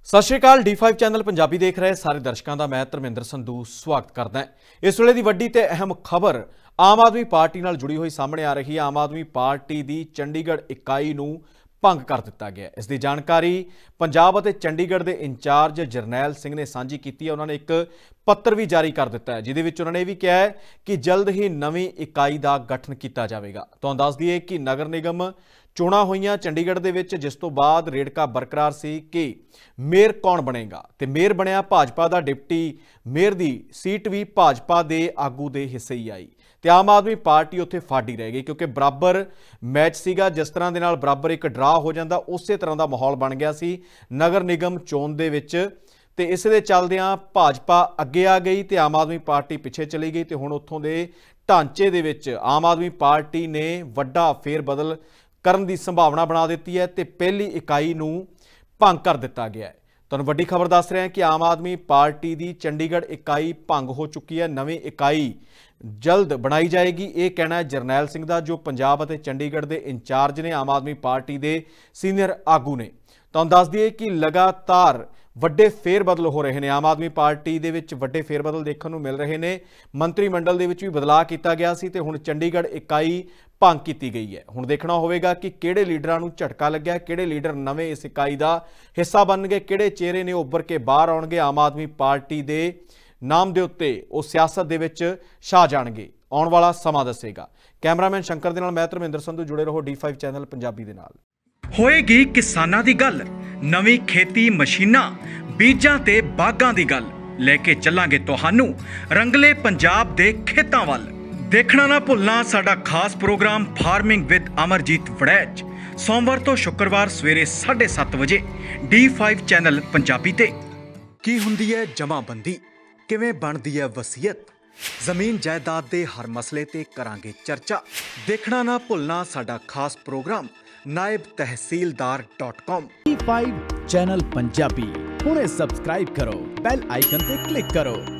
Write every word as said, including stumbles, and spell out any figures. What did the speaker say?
सत श्री अकाल। D five channel Punjabi देख रहे सारे दर्शकों का मैं धर्मेंद्र संधू स्वागत करदा। इस वेले की वड्डी ते अहम खबर आम आदमी पार्टी नाल जुड़ी हुई सामने आ रही है। आम आदमी पार्टी की चंडीगढ़ इकाई नूं भंग कर दिता गया। इसकी जानकारी पंजाब और चंडीगढ़ के इंचार्ज जरनैल सिंह ने सांझी की है। उन्होंने एक पत्र भी जारी कर दिता है जिहदे विच उन्होंने यह भी कहा है कि जल्द ही नवीं इकाई का गठन किया जाएगा। तुहानूं दस दईए कि नगर निगम चोणां होईयां चंडीगढ़ दे विच, जिस तो बाद रेड़का बरकरार सी कि मेयर कौन बनेगा ते मेयर बनया भाजपा का। डिप्टी मेयर की सीट भी भाजपा के आगू के हिस्से ही आई ते आम आदमी पार्टी उत्थे फाड़ी रह गई, क्योंकि बराबर मैच सीगा। जिस तरह के नाल बराबर एक ड्रा हो जाता उस तरह का माहौल बन गया सी नगर निगम चोण दे विच ते इस दे चलदियां भाजपा अगे आ गई ते आम आदमी पार्टी पिछे चली गई। ते हुण उत्थों दे ढांचे दे विच आम आदमी पार्टी ने वड्डा फेर बदल करन दी संभावना बना दी है ते पहली इकाई नूं भंग कर दिता गया है। तुहानूं वड्डी खबर दस रहे हैं कि आम आदमी पार्टी की चंडीगढ़ इकाई भंग हो चुकी है। नवीं इकाई जल्द बनाई जाएगी, ये कहना है जरनैल सिंह का, जो पंजाब और चंडीगढ़ के इंचार्ज ने, आम आदमी पार्टी के सीनियर आगू ने। तुहानूं दस दईए कि लगातार वड्डे फेर बदल हो रहे हैं। आम आदमी पार्टी दे विच वड्डे फेर बदल देखने को मिल रहे हैं। मंत्री मंडल दे विच भी बदलाव किया गया सी ते हुण चंडीगढ़ इकाई भंग की गई है। हुण देखना होगा कि किहड़े लीडरां नूं झटका लग्या, किहड़े लीडर नवें इस इकाई का हिस्सा बन गए, किहड़े चेहरे ने उभर के बाहर आउणगे आम आदमी पार्टी के नाम के उत्ते वो सियासत दे विच छा जाणगे। आउण वाला समां दसेगा। कैमरामैन शंकर दे नाल मैं धर्मेंद्र संधू, जुड़े रहो डी फाइव चैनल पंजाबी दे नाल। होएगी किसानां दी गल, नवीं खेती मशीनां बीजां ते बागां दी गल लेके चलांगे तुहानू रंगले पंजाब दे खेतां वल। देखना ना भुलना साडा खास program farming with Amarjeet Waraich, सोमवार तो शुक्रवार सवेरे साढ़े सत्त बजे डी फाइव चैनल पंजाबी ते। की हुंदी है जमाबंदी, किवें बनदी है वसीयत, जमीन जायदाद दे हर मसले ते करांगे चर्चा। देखना ना भुलना साडा खास program Naib Tehsildar dot com. D five channel Punjabi हुणे सबसक्राइब करो, बैल आइकन ते क्लिक करो।